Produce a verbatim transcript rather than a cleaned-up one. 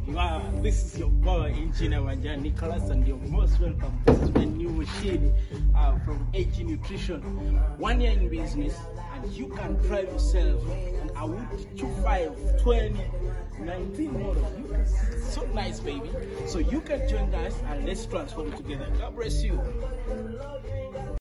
Wow, this is your boy, Engineer Wanja Nicholas, and you're most welcome. This is my new machine uh, from AGNutrition. One year in business, and you can drive yourself an AUDI twenty-five twenty nineteen model. You can see it's so nice, baby. So you can join us and let's transform together. God bless you.